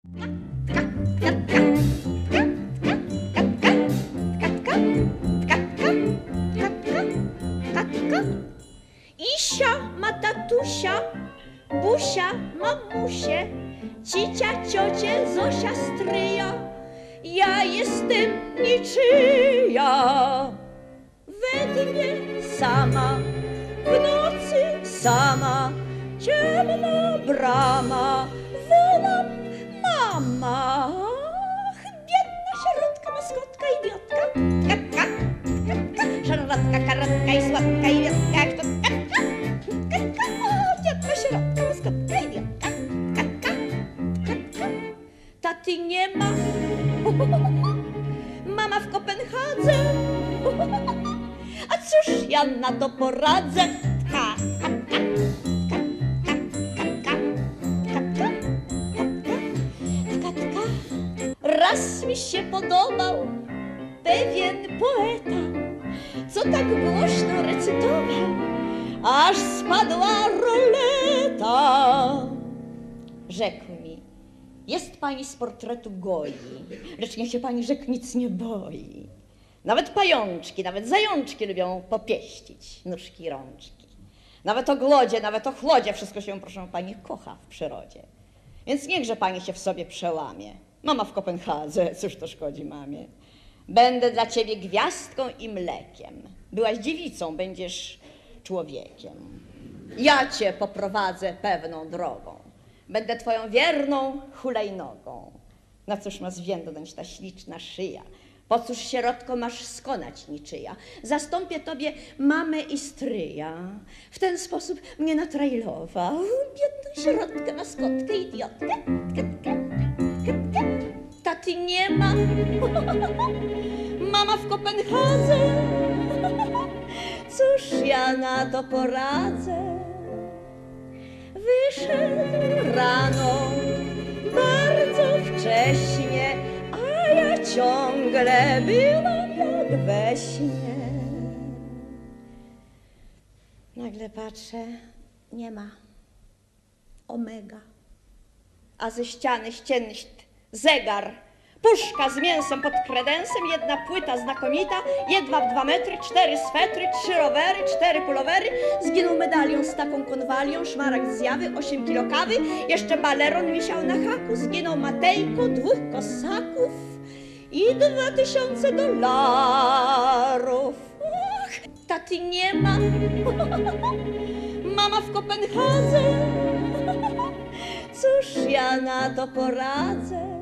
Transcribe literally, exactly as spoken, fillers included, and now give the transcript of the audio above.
Isia ma tatusia, Busia mamusię, cicia ciocie, Zosia stryja, ja jestem niczyja. We dnie sama, w nocy sama, ciemna brama, wołam mama. Ach, biedna sierotka, maskotka, idiotka, katka, katka, szarlotka, karotka i słodka idiotka, jak to katka, katka, o, biedna sierotka, maskotka, idiotka, katka, katka. Taty nie ma, mama w Kopenhadze, a cóż ja na to poradzę? Ka, katka, katka, katka, katka, katka. Raz mi się podobał pewien poeta, co tak głośno recytował, aż spadła roleta. Rzekł mi: jest pani z portretu goi, lecz niech się pani rzekł nic nie boi. Nawet pajączki, nawet zajączki lubią popieścić nóżki i rączki. Nawet o glodzie, nawet o chłodzie wszystko się, proszę pani, kocha w przyrodzie. Więc niechże pani się w sobie przełamie. Mama w Kopenhadze, cóż to szkodzi mamie. Będę dla ciebie gwiazdką i mlekiem. Byłaś dziewicą, będziesz człowiekiem. Ja cię poprowadzę pewną drogą. Będę twoją wierną hulajnogą. Na cóż ma zwiędnąć ta śliczna szyja? Po cóż, sierotko, masz skonać niczyja? Zastąpię tobie mamę i stryja. W ten sposób mnie natrajlował. Biedną sierotkę, maskotkę, idiotkę. Ketkę, ketkę. Taty nie ma. Mama w Kopenhadze. Cóż ja na to poradzę? Wyszedł rano bardzo wcześnie, a ja ciągle byłam jak we śnie. Nagle patrzę, nie ma. Omega. A ze ściany ścienny zegar, puszka z mięsem pod kredensem, jedna płyta znakomita, jedwab dwa metry, cztery swetry, trzy rowery, cztery pulowery, zginął medalion z taką konwalią, szmaragd zjawy, osiem kilo kawy, jeszcze baleron wisiał na haku, zginął Matejko, dwóch kosaków i dwa tysiące dolarów. Ach, taty nie ma, mama w Kopenhadze, cóż ja na to poradzę?